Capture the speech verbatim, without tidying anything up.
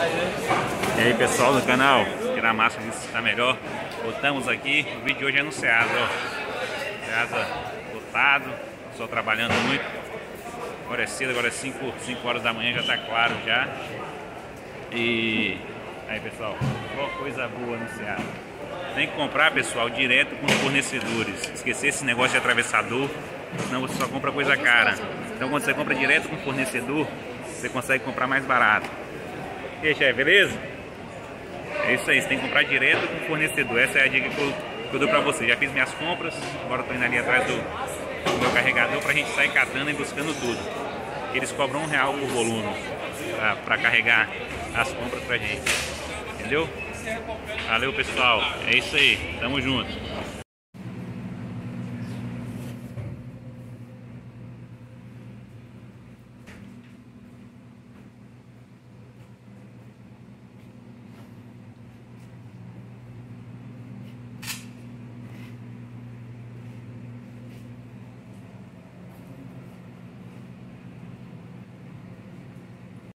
E aí pessoal do canal, tirar a máscara ver se está melhor. Voltamos aqui, o vídeo de hoje é no Ceasa, ó. Ceasa lotado, só trabalhando muito. Agora é cedo, agora é cinco horas da manhã, já está claro já. E aí pessoal, qual coisa boa no Ceasa. Tem que comprar, pessoal, direto com os fornecedores. Esquecer esse negócio de atravessador, senão você só compra coisa cara. Então quando você compra direto com o fornecedor, você consegue comprar mais barato. E aí, chefe, beleza? É isso aí, você tem que comprar direto com o fornecedor. Essa é a dica que eu, que eu dou pra você. Já fiz minhas compras, agora estou indo ali atrás do, do meu carregador pra gente sair catando e buscando tudo. Eles cobram um real por volume pra, pra carregar as compras pra gente. Entendeu? Valeu, pessoal. É isso aí, tamo junto.